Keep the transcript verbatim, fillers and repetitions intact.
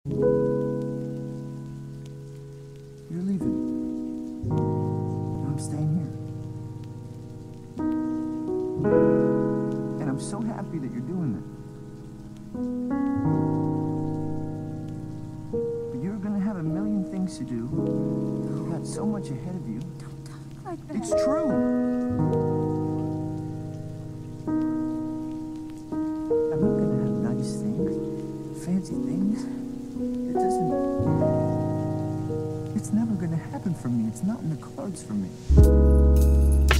You're leaving. I'm staying here. And I'm so happy that you're doing it. But you're gonna have a million things to do. You've got so much ahead of you. Don't talk like that. It's true. I'm not gonna have nice things, fancy things. It doesn't... It's never gonna happen for me. It's not in the cards for me.